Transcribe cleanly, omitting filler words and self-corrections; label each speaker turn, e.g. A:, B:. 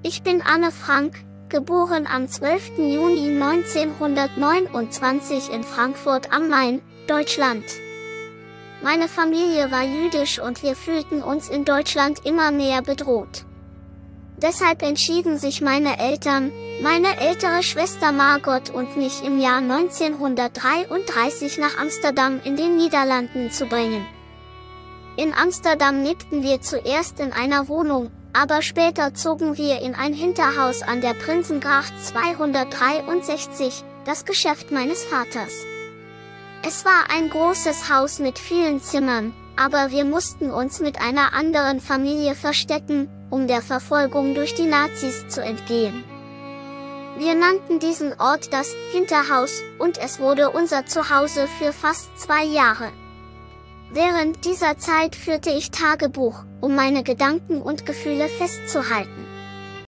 A: Ich bin Anne Frank, geboren am 12. Juni 1929 in Frankfurt am Main, Deutschland. Meine Familie war jüdisch und wir fühlten uns in Deutschland immer mehr bedroht. Deshalb entschieden sich meine Eltern, meine ältere Schwester Margot und mich im Jahr 1933 nach Amsterdam in den Niederlanden zu bringen. In Amsterdam lebten wir zuerst in einer Wohnung, aber später zogen wir in ein Hinterhaus an der Prinzengracht 263, das Geschäft meines Vaters. Es war ein großes Haus mit vielen Zimmern, aber wir mussten uns mit einer anderen Familie verstecken, um der Verfolgung durch die Nazis zu entgehen. Wir nannten diesen Ort das Hinterhaus, und es wurde unser Zuhause für fast 2 Jahre. Während dieser Zeit führte ich Tagebuch, um meine Gedanken und Gefühle festzuhalten.